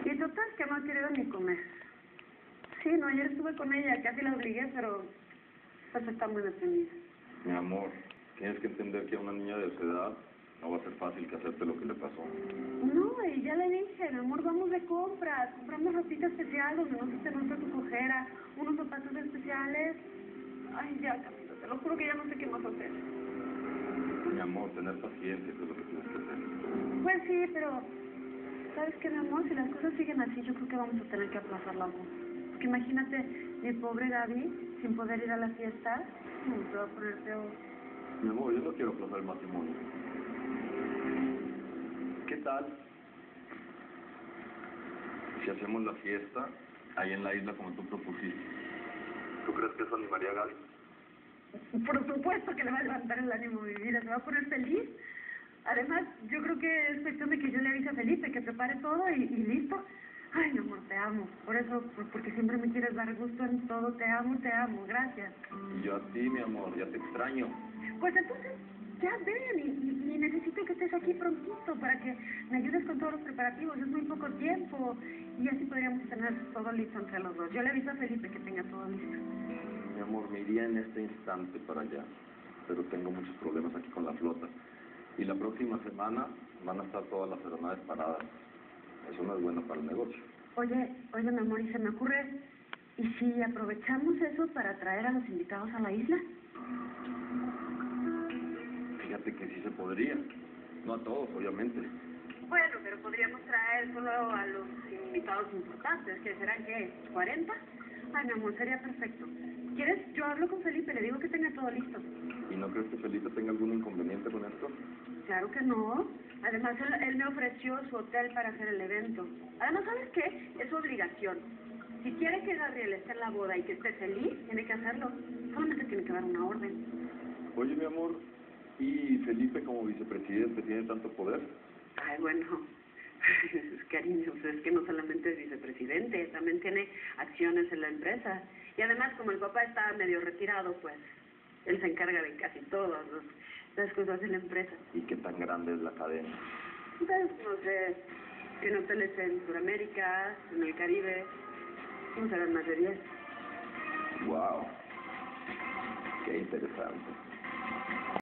Y total, que no ha querido ni comer. Sí, no, ayer estuve con ella, casi la obligué, pero pues está muy deprimida. Mi amor, tienes que entender que a una niña de su edad no va a ser fácil que acepte lo que le pasó. No, y ya le dije, mi amor, vamos de compras, compramos ropita especial donde no se te nota tu cojera, unos zapatos especiales. Ay, ya, Camilo, te lo juro que ya no sé qué más hacer. Mi amor, tener paciencia es lo que tienes que hacer. Pues sí, pero ¿sabes qué, mi amor? Si las cosas siguen así, yo creo que vamos a tener que aplazar la boda. Porque imagínate, mi pobre Gaby, sin poder ir a la fiesta, se va a poner peor. Mi amor, yo no quiero aplazar el matrimonio. ¿Qué tal si hacemos la fiesta ahí en la isla como tú propusiste? ¿Tú crees que eso animaría a Gaby? Por supuesto que le va a levantar el ánimo mi vida, se va a poner feliz. Además, yo creo que es cuestión de que yo le avise a Felipe que prepare todo y listo. Ay, mi amor, te amo. Por eso, porque siempre me quieres dar gusto en todo. Te amo, gracias. Y yo a ti, mi amor, ya te extraño. Pues entonces, ya ven, y necesito que estés aquí prontito para que me ayudes con todos los preparativos. Es muy poco tiempo y así podríamos tener todo listo entre los dos. Yo le aviso a Felipe que tenga todo listo. Mi amor, me iría en este instante para allá, pero tengo muchos problemas aquí con la flota. Y la próxima semana van a estar todas las aeronaves paradas. Eso no es bueno para el negocio. Oye, mi amor, y se me ocurre, ¿y si aprovechamos eso para traer a los invitados a la isla? Fíjate que sí se podría. No a todos, obviamente. Bueno, pero podríamos traer solo a los invitados importantes, que serán, ¿qué? ¿40? Ay, mi amor, sería perfecto. ¿Quieres? Yo hablo con Felipe, le digo que tenga todo listo. ¿Y no crees que Felipe tenga algún inconveniente con esto? Claro que no. Además, él me ofreció su hotel para hacer el evento. Además, ¿sabes qué? Es su obligación. Si quiere que Gabriel esté en la boda y que esté feliz, tiene que hacerlo. Solamente tiene que dar una orden. Oye, mi amor, ¿y Felipe como vicepresidente tiene tanto poder? Ay, bueno, cariño, pues es que no solamente es vicepresidente, también tiene acciones en la empresa. Y además, como el papá está medio retirado, pues él se encarga de casi todas las cosas de la empresa. ¿Y qué tan grande es la cadena? Entonces, no sé, tiene hoteles en Sudamérica, en el Caribe, no serán más de 10. ¡Wow! ¡Qué interesante!